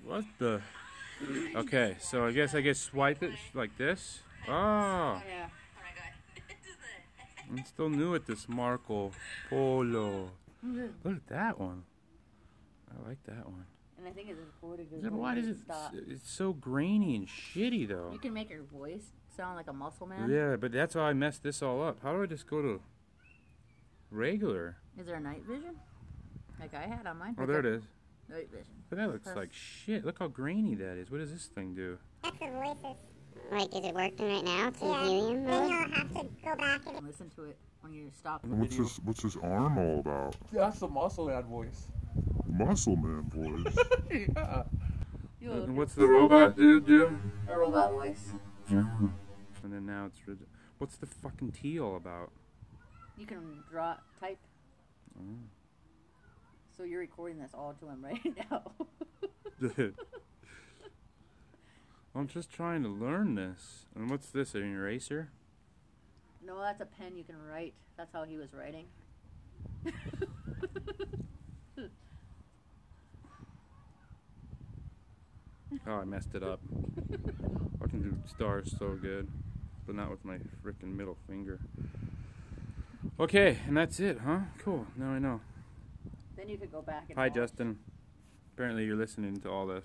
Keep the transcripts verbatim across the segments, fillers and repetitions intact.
What the? Okay, so I guess I guess swipe it like this. Oh. Yeah. I'm still new at this Marco Polo. Look at that one. I like that one. And I think it's recorded. Yeah, but why does it? Stop. It's so grainy and shitty though. You can make your voice sound like a muscle man. Yeah, but that's why I messed this all up. How do I just go to regular? Is there a night vision? Like I had on mine. Oh, there it is. Night vision. But that looks Press. like shit. Look how grainy that is. What does this thing do? That's the voices. Like, is it working right now? It's yeah. Helium. Then you'll have to go back and listen to it when you stop. What's this? What's this arm all about? That's the muscle man voice. Muscle man voice. Yeah. And what's the robot dude do? A robot voice. Yeah. And then now it's. What's the fucking T all about? You can draw, type. Oh. So you're recording this all to him right now. I'm just trying to learn this. And what's this, an eraser? No, that's a pen you can write. That's how he was writing. Oh, I messed it up. I can do stars so good, but not with my frickin' middle finger. Okay, and that's it, huh? Cool, now I know. Then you could go back and Hi, watch. Justin. Apparently you're listening to all this.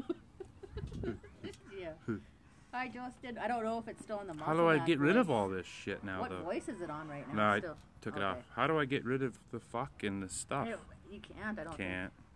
Yeah. Hi, Justin. I don't know if it's still in the muscle. How do I get voice. rid of all this shit now, what though? What voice is it on right now? No, I still? took okay. it off. How do I get rid of the fuck and the stuff? You can't. I don't Can't. think.